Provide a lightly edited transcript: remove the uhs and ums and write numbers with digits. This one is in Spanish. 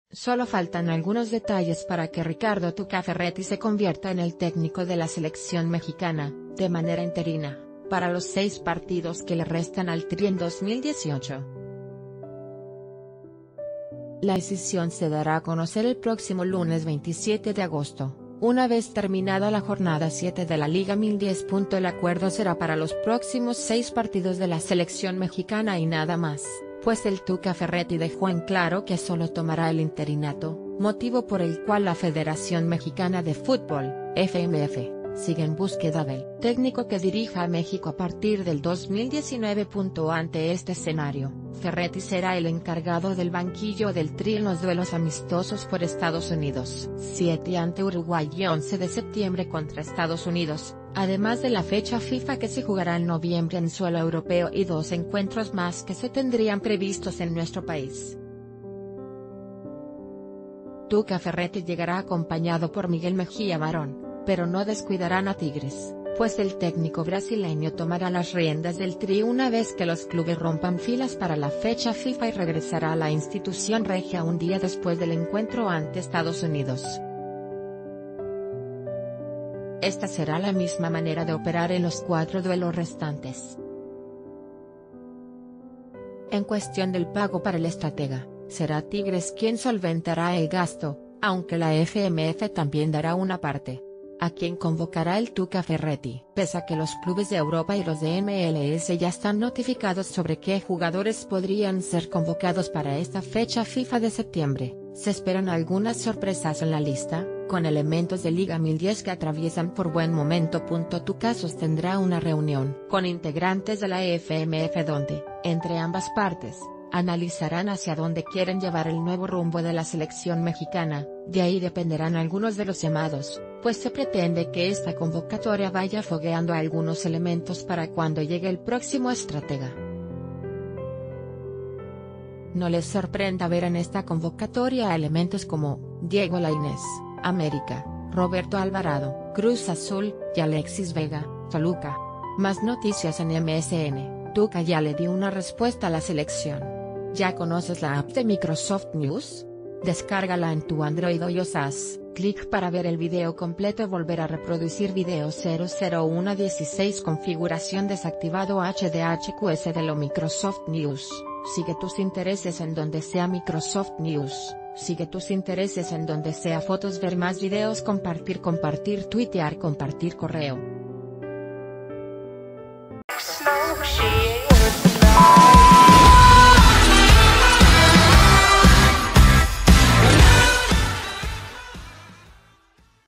Solo faltan algunos detalles para que Ricardo Tuca Ferretti se convierta en el técnico de la selección mexicana, de manera interina, para los 6 partidos que le restan al Tri en 2018. La decisión se dará a conocer el próximo lunes 27 de agosto, una vez terminada la jornada 7 de la Liga 1010. El acuerdo será para los próximos 6 partidos de la selección mexicana y nada más, pues el Tuca Ferretti dejó en claro que solo tomará el interinato, motivo por el cual la Federación Mexicana de Fútbol, FMF, sigue en búsqueda del técnico que dirija a México a partir del 2019. Ante este escenario, Ferretti será el encargado del banquillo del Tri en los duelos amistosos por Estados Unidos, 7 ante Uruguay y 11 de septiembre contra Estados Unidos, además de la fecha FIFA que se jugará en noviembre en suelo europeo y 2 encuentros más que se tendrían previstos en nuestro país. Tuca Ferretti llegará acompañado por Miguel Mejía Barón, pero no descuidarán a Tigres, pues el técnico brasileño tomará las riendas del Tri una vez que los clubes rompan filas para la fecha FIFA y regresará a la institución regia un día después del encuentro ante Estados Unidos. Esta será la misma manera de operar en los 4 duelos restantes. En cuestión del pago para el estratega, será Tigres quien solventará el gasto, aunque la FMF también dará una parte. ¿A quién convocará el Tuca Ferretti? Pese a que los clubes de Europa y los de MLS ya están notificados sobre qué jugadores podrían ser convocados para esta fecha FIFA de septiembre, se esperan algunas sorpresas en la lista, con elementos de Liga 1010 que atraviesan por buen momento. Tuca sostendrá una reunión con integrantes de la FMF donde, entre ambas partes, analizarán hacia dónde quieren llevar el nuevo rumbo de la selección mexicana. De ahí dependerán algunos de los llamados, pues se pretende que esta convocatoria vaya fogueando algunos elementos para cuando llegue el próximo estratega. No les sorprenda ver en esta convocatoria a elementos como Diego Lainez, América, Roberto Alvarado, Cruz Azul, y Alexis Vega, Toluca. Más noticias en MSN. Tuca ya le dio una respuesta a la selección. ¿Ya conoces la app de Microsoft News? Descárgala en tu Android o iOS. Clic para ver el video completo. Volver a reproducir video 00116. Configuración desactivado. HDHQS de lo Microsoft News. Sigue tus intereses en donde sea Microsoft News. Sigue tus intereses en donde sea fotos, ver más videos, compartir, tuitear, compartir correo.